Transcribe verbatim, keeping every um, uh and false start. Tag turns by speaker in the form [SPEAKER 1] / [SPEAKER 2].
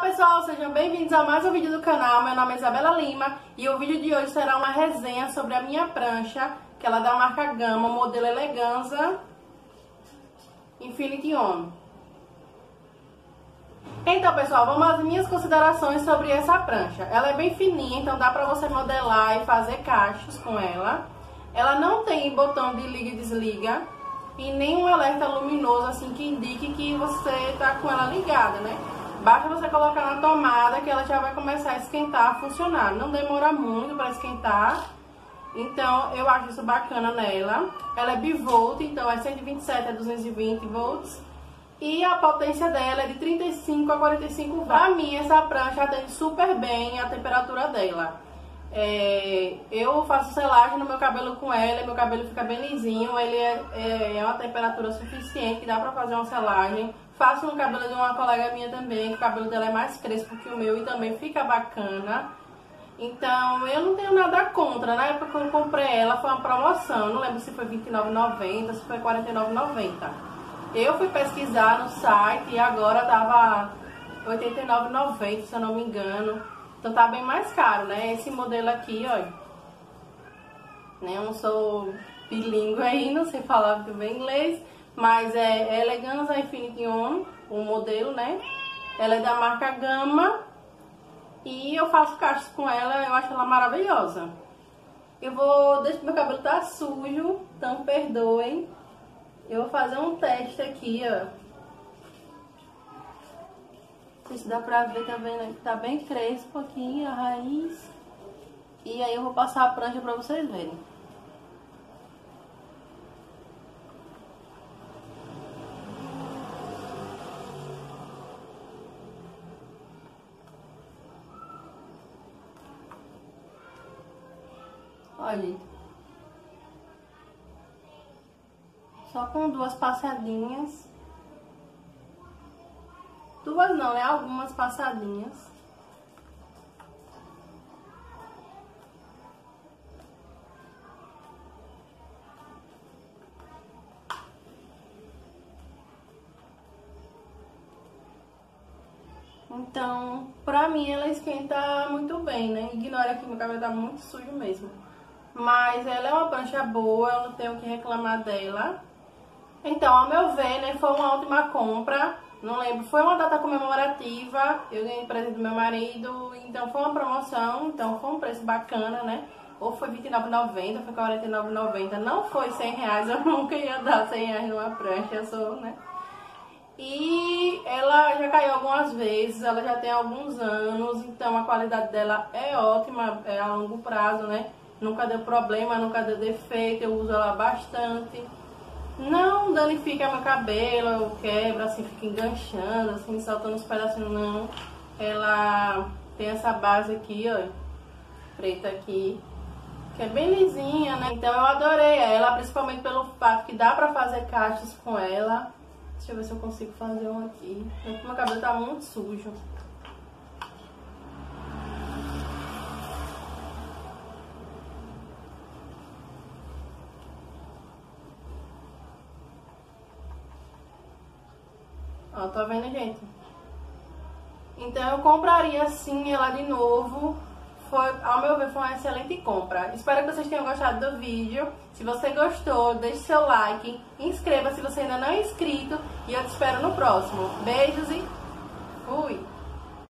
[SPEAKER 1] pessoal, sejam bem-vindos a mais um vídeo do canal. Meu nome é Isabela Lima e o vídeo de hoje será uma resenha sobre a minha prancha, que ela é da marca Gama, modelo Eleganza Infinity On. Então, pessoal, vamos às minhas considerações sobre essa prancha. Ela é bem fininha, então dá pra você modelar e fazer cachos com ela. Ela não tem botão de liga e desliga e nem um alerta luminoso assim que indique que você tá com ela ligada, né? Basta você colocar na tomada que ela já vai começar a esquentar, a funcionar. Não demora muito para esquentar. Então, eu acho isso bacana nela. Ela é bivolt, então é cento e vinte e sete a duzentos e vinte volts. E a potência dela é de trinta e cinco a quarenta e cinco watts. Pra mim, essa prancha atende super bem a temperatura dela. É, eu faço selagem no meu cabelo com ela, meu cabelo fica bem lisinho. Ele é, é, é uma temperatura suficiente, dá pra fazer uma selagem. Faço no cabelo de uma colega minha também, que o cabelo dela é mais crespo que o meu e também fica bacana. Então, eu não tenho nada contra. Na época que eu comprei ela, foi uma promoção. Não lembro se foi vinte e nove reais e noventa centavos, se foi quarenta e nove reais e noventa centavos. Eu fui pesquisar no site e agora tava oitenta e nove reais e noventa centavos, se eu não me engano. Então tá bem mais caro, né? Esse modelo aqui, ó. Né? Eu não sou bilíngue aí, não sei falar muito bem inglês. Mas é Eleganza Infinity On, o modelo, né? Ela é da marca Gama. E eu faço cachos com ela, eu acho ela maravilhosa. Eu vou... Deixa meu cabelo tá sujo, então perdoem. Eu vou fazer um teste aqui, ó. Não sei se dá pra ver, tá vendo? Tá bem crespo aqui a raiz. E aí eu vou passar a prancha pra vocês verem. Olha, só com duas passadinhas. Duas não, né? Algumas passadinhas. Então, pra mim ela esquenta muito bem, né? Ignora que meu cabelo tá muito sujo mesmo. Mas ela é uma prancha boa, eu não tenho o que reclamar dela. Então, ao meu ver, né, foi uma ótima compra. Não lembro, foi uma data comemorativa. Eu ganhei presente do meu marido, então foi uma promoção. Então foi um preço bacana, né? Ou foi vinte e nove reais e noventa centavos, foi quarenta e nove reais e noventa centavos. Não foi cem reais, eu nunca ia dar cem reais numa prancha, eu sou, né? E ela já caiu algumas vezes, ela já tem alguns anos. Então a qualidade dela é ótima, é a longo prazo, né? Nunca deu problema, nunca deu defeito, eu uso ela bastante. Não danifica meu cabelo, quebra, assim, fica enganchando, assim, saltando os pedacinhos, não. Ela tem essa base aqui, ó, preta aqui, que é bem lisinha, né? Então eu adorei ela, principalmente pelo fato que dá pra fazer cachos com ela. Deixa eu ver se eu consigo fazer um aqui. Meu cabelo tá muito sujo. Ó, tá vendo, gente? Então eu compraria sim ela de novo. Foi, ao meu ver, foi uma excelente compra. Espero que vocês tenham gostado do vídeo. Se você gostou, deixe seu like, inscreva se você ainda não é inscrito. E eu te espero no próximo. Beijos e fui!